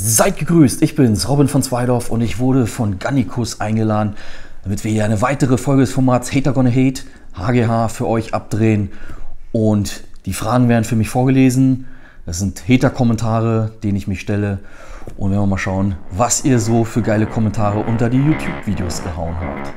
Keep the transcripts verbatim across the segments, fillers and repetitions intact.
Seid gegrüßt, ich bin's, Robin von Zweidorf und ich wurde von Gannikus eingeladen, damit wir hier eine weitere Folge des Formats Hater Gonna Hate, H G H, für euch abdrehen. Und die Fragen werden für mich vorgelesen. Das sind Hater-Kommentare, denen ich mich stelle. Und werden wir mal schauen, was ihr so für geile Kommentare unter die YouTube-Videos gehauen habt.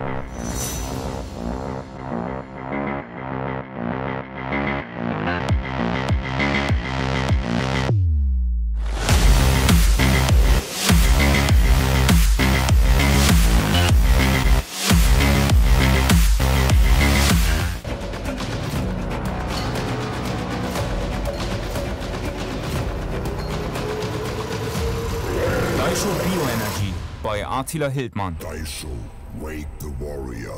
Daisho Bioenergy bei Attila Hildmann. Daisho, wake the warrior.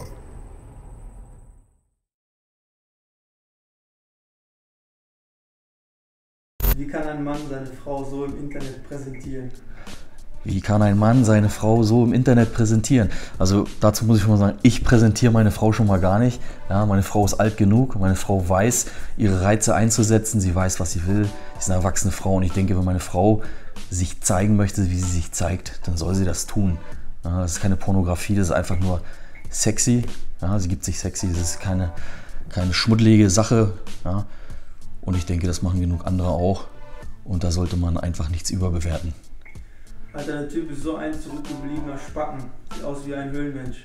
Wie kann ein Mann seine Frau so im Internet präsentieren? Wie kann ein Mann seine Frau so im Internet präsentieren? Also dazu muss ich schon mal sagen, ich präsentiere meine Frau schon mal gar nicht. Ja, meine Frau ist alt genug, meine Frau weiß, ihre Reize einzusetzen, sie weiß, was sie will. Sie ist eine erwachsene Frau und ich denke, wenn meine Frau sich zeigen möchte, wie sie sich zeigt, dann soll sie das tun. Ja, das ist keine Pornografie, das ist einfach nur sexy. Ja, sie gibt sich sexy, das ist keine, keine schmuddelige Sache. Ja. Und ich denke, das machen genug andere auch. Und da sollte man einfach nichts überbewerten. Alter, der Typ ist so ein zurückgebliebener Spacken. Sieht aus wie ein Höhlenmensch.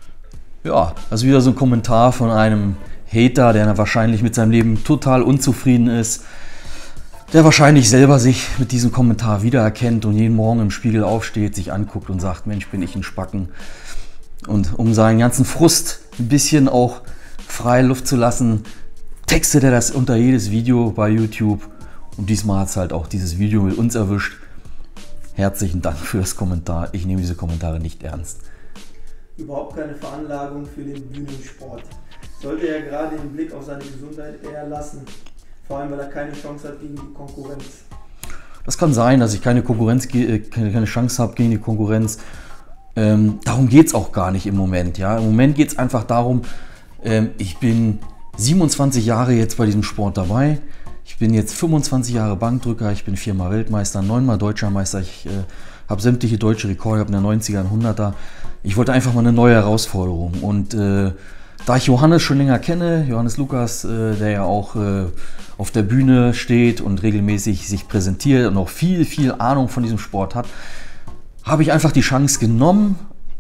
Ja, das ist wieder so ein Kommentar von einem Hater, der wahrscheinlich mit seinem Leben total unzufrieden ist. Der wahrscheinlich selber sich mit diesem Kommentar wiedererkennt und jeden Morgen im Spiegel aufsteht, sich anguckt und sagt, Mensch, bin ich ein Spacken. Und um seinen ganzen Frust ein bisschen auch freie Luft zu lassen, textet er das unter jedes Video bei YouTube. Und diesmal hat es halt auch dieses Video mit uns erwischt. Herzlichen Dank für das Kommentar. Ich nehme diese Kommentare nicht ernst. Überhaupt keine Veranlagung für den Bühnensport. Sollte er gerade den Blick auf seine Gesundheit eher lassen. Vor allem, weil er keine Chance hat gegen die Konkurrenz. Das kann sein, dass ich keine, Konkurrenz, keine Chance habe gegen die Konkurrenz. Ähm, darum geht es auch gar nicht im Moment. Ja? Im Moment geht es einfach darum, ähm, ich bin siebenundzwanzig Jahre jetzt bei diesem Sport dabei. Ich bin jetzt fünfundzwanzig Jahre Bankdrücker, ich bin viermal Weltmeister, neunmal Deutscher Meister. Ich äh, habe sämtliche deutsche Rekorde, habe in der neunziger, ein hunderter. Ich wollte einfach mal eine neue Herausforderung. Und äh, da ich Johannes schon länger kenne, Johannes Lukas, äh, der ja auch äh, auf der Bühne steht und regelmäßig sich präsentiert und auch viel, viel Ahnung von diesem Sport hat, habe ich einfach die Chance genommen,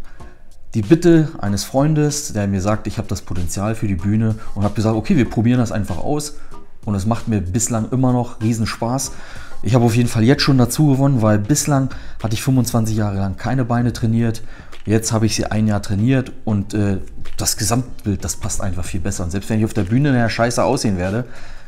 die Bitte eines Freundes, der mir sagt, ich habe das Potenzial für die Bühne, und habe gesagt, okay, wir probieren das einfach aus. Und es macht mir bislang immer noch riesen Spaß. Ich habe auf jeden Fall jetzt schon dazu gewonnen, weil bislang hatte ich fünfundzwanzig Jahre lang keine Beine trainiert. Jetzt habe ich sie ein Jahr trainiert und äh, das Gesamtbild, das passt einfach viel besser. Und selbst wenn ich auf der Bühne in der Scheiße aussehen werde,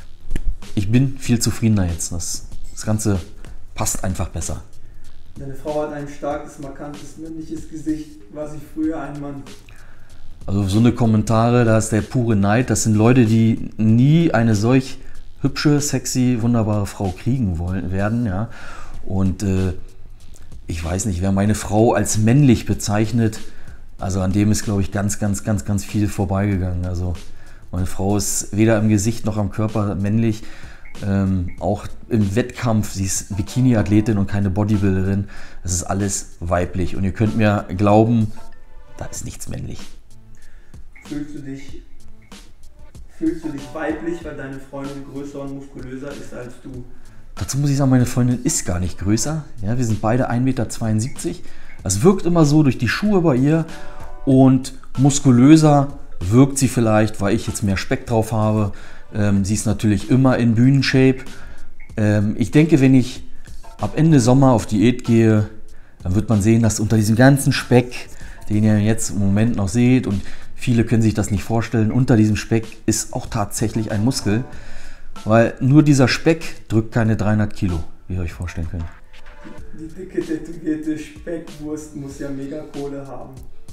ich bin viel zufriedener jetzt. Das, das Ganze passt einfach besser. Deine Frau hat ein starkes, markantes, männliches Gesicht. War sie früher ein Mann? Also so eine Kommentare, da ist der pure Neid. Das sind Leute, die nie eine solch hübsche, sexy, wunderbare Frau kriegen wollen, werden. Ja. Und äh, ich weiß nicht, wer meine Frau als männlich bezeichnet, also an dem ist, glaube ich, ganz, ganz, ganz, ganz viel vorbeigegangen. Also meine Frau ist weder im Gesicht noch am Körper männlich. Ähm, auch im Wettkampf, sie ist Bikini-Athletin und keine Bodybuilderin. Das ist alles weiblich. Und ihr könnt mir glauben, da ist nichts männlich. Fühlst du dich, fühlst du dich weiblich, weil deine Freundin größer und muskulöser ist als du? Dazu muss ich sagen, meine Freundin ist gar nicht größer. Ja, wir sind beide ein Meter zweiundsiebzig. Das wirkt immer so durch die Schuhe bei ihr. Und muskulöser wirkt sie vielleicht, weil ich jetzt mehr Speck drauf habe. Ähm, sie ist natürlich immer in Bühnenshape. Ähm, ich denke, wenn ich ab Ende Sommer auf Diät gehe, dann wird man sehen, dass unter diesem ganzen Speck, den ihr jetzt im Moment noch seht, und viele können sich das nicht vorstellen, unter diesem Speck ist auch tatsächlich ein Muskel, weil nur dieser Speck drückt keine dreihundert Kilo, wie ihr euch vorstellen könnt. Die dicke, tätowierte Speckwurst muss ja mega Kohle haben.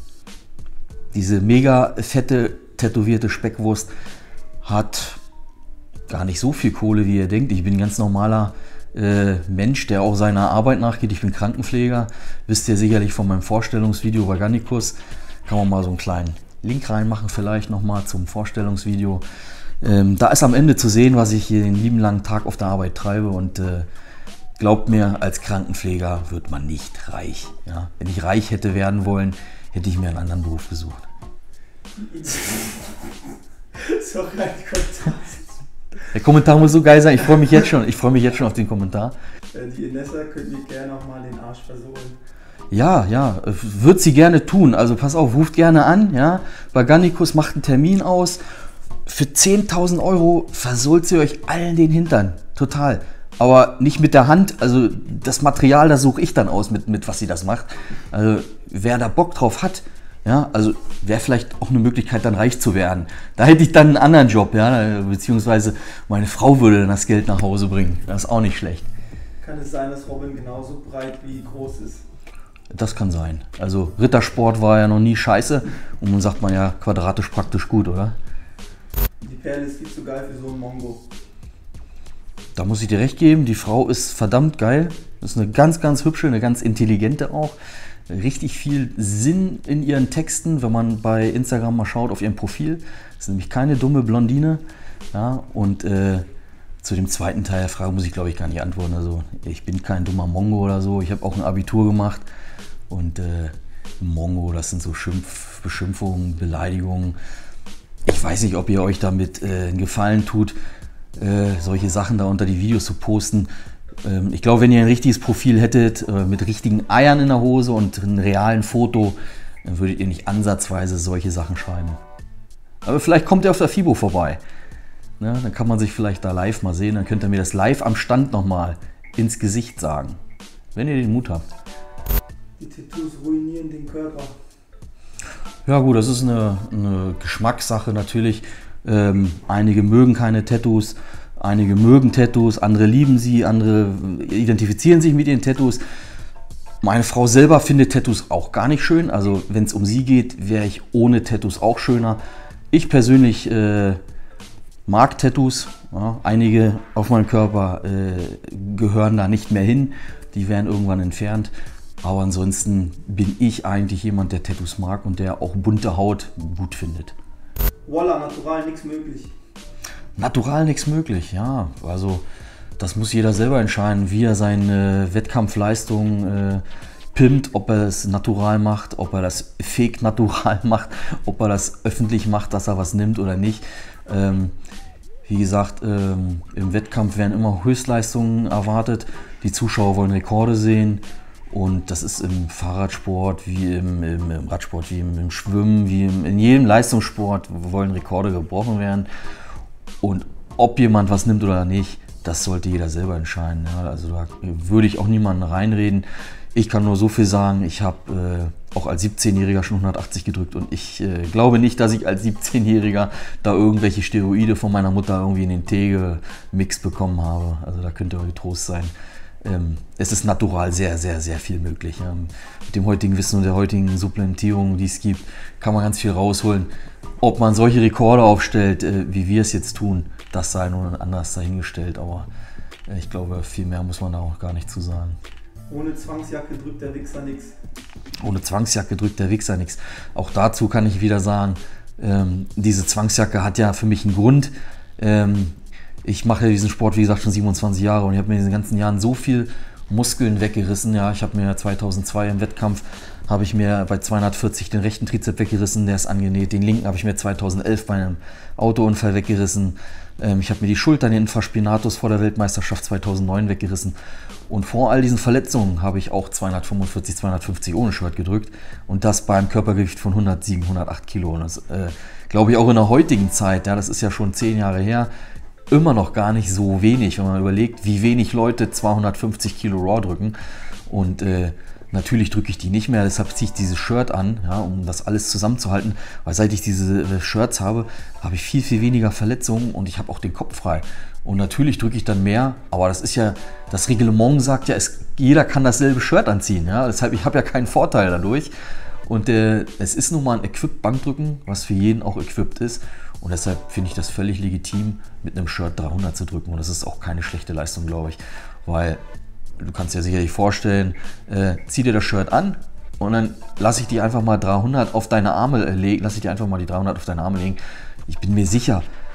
Diese mega fette, tätowierte Speckwurst hat gar nicht so viel Kohle, wie ihr denkt. Ich bin ein ganz normaler äh, Mensch, der auch seiner Arbeit nachgeht. Ich bin Krankenpfleger, wisst ihr sicherlich von meinem Vorstellungsvideo bei Gannikus. Kann man mal so einen kleinen Link reinmachen, vielleicht nochmal zum Vorstellungsvideo. Ähm, da ist am Ende zu sehen, was ich hier den lieben langen Tag auf der Arbeit treibe, und äh, glaubt mir, als Krankenpfleger wird man nicht reich. Ja? Wenn ich reich hätte werden wollen, hätte ich mir einen anderen Beruf gesucht. So kein Kontakt. Der Kommentar muss so geil sein, ich freue mich jetzt schon. Ich freue mich jetzt schon auf den Kommentar. Die Inessa könnte mir gerne noch mal den Arsch versohlen. Ja, ja, wird sie gerne tun. Also pass auf, ruft gerne an. Ja? Baganikus macht einen Termin aus. Für zehntausend Euro versohlt sie euch allen den Hintern. Total. Aber nicht mit der Hand. Also das Material, das suche ich dann aus, mit, mit was sie das macht. Also wer da Bock drauf hat, ja, also wäre vielleicht auch eine Möglichkeit, dann reich zu werden. Da hätte ich dann einen anderen Job, ja, beziehungsweise meine Frau würde dann das Geld nach Hause bringen. Das ist auch nicht schlecht. Kann es sein, dass Robin genauso breit wie groß ist? Das kann sein. Also Rittersport war ja noch nie scheiße und nun sagt man ja quadratisch praktisch gut, oder? Die Perle ist viel zu geil für so einen Mongo. Da muss ich dir recht geben, die Frau ist verdammt geil. Das ist eine ganz, ganz hübsche, eine ganz intelligente auch. Richtig viel Sinn in ihren Texten, wenn man bei Instagram mal schaut auf ihrem Profil. Das ist nämlich keine dumme Blondine. Ja, und äh, zu dem zweiten Teil der Frage muss ich, glaube ich, gar nicht antworten. Also ich bin kein dummer Mongo oder so. Ich habe auch ein Abitur gemacht. Und äh, Mongo, das sind so Schimpf, Beschimpfungen, Beleidigungen. Ich weiß nicht, ob ihr euch damit äh, einen Gefallen tut, äh, solche Sachen da unter die Videos zu posten. Ähm, ich glaube, wenn ihr ein richtiges Profil hättet, äh, mit richtigen Eiern in der Hose und einem realen Foto, dann würdet ihr nicht ansatzweise solche Sachen schreiben. Aber vielleicht kommt ihr auf der FIBO vorbei. Ne? Dann kann man sich vielleicht da live mal sehen. Dann könnt ihr mir das live am Stand nochmal ins Gesicht sagen. Wenn ihr den Mut habt. Die Tattoos ruinieren den Körper. Ja gut, das ist eine, eine Geschmackssache natürlich. Ähm, einige mögen keine Tattoos, einige mögen Tattoos, andere lieben sie, andere identifizieren sich mit ihren Tattoos. Meine Frau selber findet Tattoos auch gar nicht schön. Also wenn es um sie geht, wäre ich ohne Tattoos auch schöner. Ich persönlich äh, mag Tattoos. Ja, einige auf meinem Körper äh, gehören da nicht mehr hin. Die werden irgendwann entfernt. Aber ansonsten bin ich eigentlich jemand, der Tattoos mag und der auch bunte Haut gut findet. Voila, natural, nichts möglich. Natural nichts möglich, ja. Also das muss jeder selber entscheiden, wie er seine Wettkampfleistung äh, pimmt, ob er es natural macht, ob er das fake natural macht, ob er das öffentlich macht, dass er was nimmt oder nicht. Ähm, wie gesagt, ähm, im Wettkampf werden immer Höchstleistungen erwartet. Die Zuschauer wollen Rekorde sehen. Und das ist im Fahrradsport, wie im, im, im Radsport, wie im, im Schwimmen, wie im, in jedem Leistungssport wollen Rekorde gebrochen werden. Und ob jemand was nimmt oder nicht, das sollte jeder selber entscheiden. Ja, also da würde ich auch niemanden reinreden. Ich kann nur so viel sagen, ich habe äh, auch als siebzehnjähriger schon hundertachtzig gedrückt und ich äh, glaube nicht, dass ich als siebzehnjähriger da irgendwelche Steroide von meiner Mutter irgendwie in den Tee gemixt bekommen habe. Also da könnt ihr euch getrost sein. Ähm, es ist natural sehr, sehr, sehr viel möglich. Ja. Mit dem heutigen Wissen und der heutigen Supplementierung, die es gibt, kann man ganz viel rausholen. Ob man solche Rekorde aufstellt, äh, wie wir es jetzt tun, das sei nun anders dahingestellt. Aber äh, ich glaube, viel mehr muss man da auch gar nicht zu sagen. Ohne Zwangsjacke drückt der Wichser nichts. Ohne Zwangsjacke drückt der Wichser nichts. Auch dazu kann ich wieder sagen, ähm, diese Zwangsjacke hat ja für mich einen Grund. Ähm, Ich mache ja diesen Sport, wie gesagt, schon siebenundzwanzig Jahre und ich habe mir in diesen ganzen Jahren so viel Muskeln weggerissen. Ja, ich habe mir zweitausendzwei im Wettkampf, habe ich mir bei zweihundertvierzig den rechten Trizep weggerissen, der ist angenäht. Den linken habe ich mir zweitausendelf bei einem Autounfall weggerissen. Ähm, ich habe mir die Schultern, den Infraspinatus vor der Weltmeisterschaft zweitausendneun weggerissen. Und vor all diesen Verletzungen habe ich auch zweihundertfünfundvierzig, zweihundertfünfzig ohne Shirt gedrückt. Und das beim Körpergewicht von hundertsieben, hundertacht Kilo. Und das äh, glaube ich auch in der heutigen Zeit, ja, das ist ja schon zehn Jahre her, immer noch gar nicht so wenig, wenn man überlegt, wie wenig Leute zweihundertfünfzig Kilo Raw drücken. Und äh, natürlich drücke ich die nicht mehr, deshalb ziehe ich dieses Shirt an, ja, um das alles zusammenzuhalten. Weil seit ich diese äh, Shirts habe, habe ich viel, viel weniger Verletzungen und ich habe auch den Kopf frei. Und natürlich drücke ich dann mehr, aber das ist ja, das Reglement sagt ja, es, jeder kann dasselbe Shirt anziehen. Ja? Deshalb, ich habe ja keinen Vorteil dadurch. Und äh, es ist nun mal ein Equip-Bankdrücken, was für jeden auch equipped ist. Und deshalb finde ich das völlig legitim, mit einem Shirt dreihundert zu drücken. Und das ist auch keine schlechte Leistung, glaube ich. Weil du kannst dir sicherlich vorstellen, äh, zieh dir das Shirt an und dann lasse ich dir einfach mal dreihundert auf deine Arme legen. Lass ich dir einfach mal die dreihundert auf deine Arme legen. Ich bin mir sicher,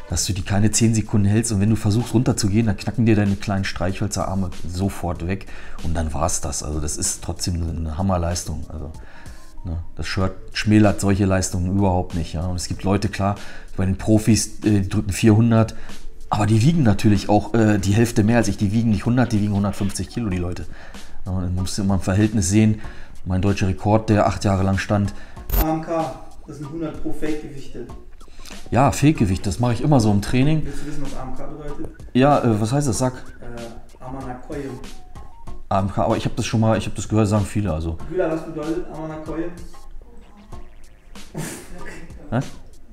dass du die keine zehn Sekunden hältst und wenn du versuchst runterzugehen, dann knacken dir deine kleinen Streichhölzerarme sofort weg und dann war es das. Also das ist trotzdem eine Hammerleistung. Also, ne, das Shirt schmälert solche Leistungen überhaupt nicht. Ja. Und es gibt Leute, klar, bei den Profis, äh, die drücken vierhundert, aber die wiegen natürlich auch äh, die Hälfte mehr als ich. Die wiegen nicht hundert, die wiegen hundertfünfzig Kilo, die Leute. Ja, man muss immer im Verhältnis sehen. Mein deutscher Rekord, der acht Jahre lang stand. A M K, das sind hundert pro Fake-Gewichte. Ja, Fake-Gewicht, das mache ich immer so im Training. Willst du wissen, was A M K bedeutet? Ja, äh, was heißt das? Sag. Äh, Amanakoyim. A M K, aber ich habe das schon mal, ich habe das gehört, sagen viele. Also. Güler, was bedeutet Amanakoyim? Was?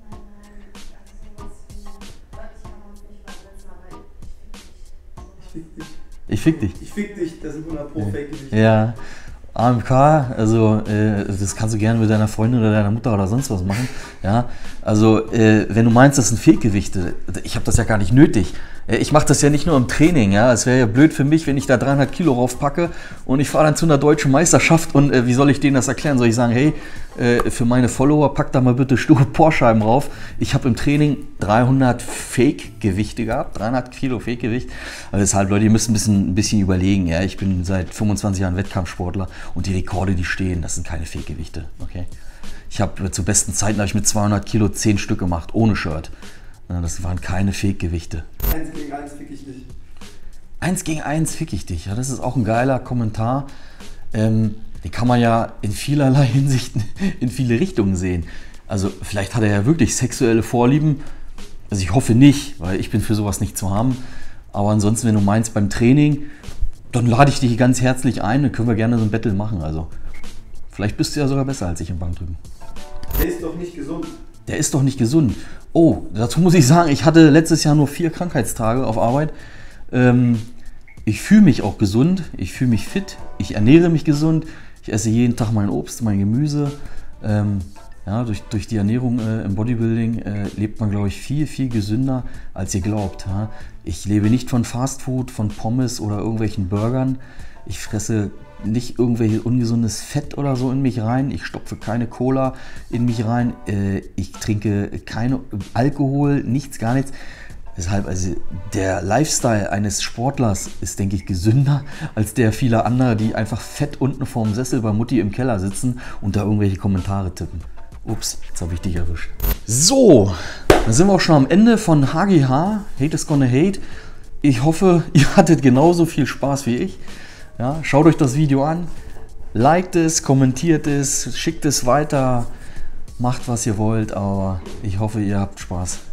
Ich fick dich. Ich fick dich. Ich fick dich, das sind hundert pro Fake-Gewichte. Ja, A M K, also äh, das kannst du gerne mit deiner Freundin oder deiner Mutter oder sonst was machen. Ja, also äh, wenn du meinst, das sind Fake-Gewichte, ich habe das ja gar nicht nötig. Ich mache das ja nicht nur im Training, ja. Es wäre ja blöd für mich, wenn ich da dreihundert Kilo raufpacke und ich fahre dann zu einer deutschen Meisterschaft und äh, wie soll ich denen das erklären? Soll ich sagen, hey, äh, für meine Follower pack da mal bitte sture Porscheiben rauf. Ich habe im Training dreihundert Fake-Gewichte gehabt, dreihundert Kilo Fake-Gewicht. Also deshalb, Leute, ihr müsst ein bisschen, ein bisschen überlegen, ja. Ich bin seit fünfundzwanzig Jahren Wettkampfsportler und die Rekorde, die stehen, das sind keine Fake-Gewichte, okay. Ich habe zu besten Zeiten habe ich mit zweihundert Kilo zehn Stück gemacht, ohne Shirt. Das waren keine Fake-Gewichte. Eins gegen eins fick ich dich. Eins gegen eins fick ich dich. Ja, das ist auch ein geiler Kommentar. Ähm, den kann man ja in vielerlei Hinsicht in viele Richtungen sehen. Also vielleicht hat er ja wirklich sexuelle Vorlieben. Also ich hoffe nicht, weil ich bin für sowas nicht zu haben. Aber ansonsten, wenn du meinst beim Training, dann lade ich dich ganz herzlich ein. Dann können wir gerne so ein Battle machen. Also vielleicht bist du ja sogar besser als ich im Bankdrücken. Der ist doch nicht gesund. Der ist doch nicht gesund. Oh, dazu muss ich sagen, ich hatte letztes Jahr nur vier Krankheitstage auf Arbeit. Ähm, ich fühle mich auch gesund, ich fühle mich fit, ich ernähre mich gesund, ich esse jeden Tag mein Obst, mein Gemüse. Ähm, ja, durch, durch die Ernährung äh, im Bodybuilding äh, lebt man, glaube ich, viel, viel gesünder, als ihr glaubt. Ja? Ich lebe nicht von Fastfood, von Pommes oder irgendwelchen Burgern. Ich fresse nicht irgendwelches ungesundes Fett oder so in mich rein. Ich stopfe keine Cola in mich rein. Ich trinke keinen Alkohol, nichts, gar nichts. Deshalb, also der Lifestyle eines Sportlers ist, denke ich, gesünder als der vieler anderer, die einfach fett unten vorm Sessel bei Mutti im Keller sitzen und da irgendwelche Kommentare tippen. Ups, jetzt habe ich dich erwischt. So, dann sind wir auch schon am Ende von H G H, Hate is Gonna Hate. Ich hoffe, ihr hattet genauso viel Spaß wie ich. Ja, schaut euch das Video an, liked es, kommentiert es, schickt es weiter, macht was ihr wollt, aber ich hoffe, ihr habt Spaß.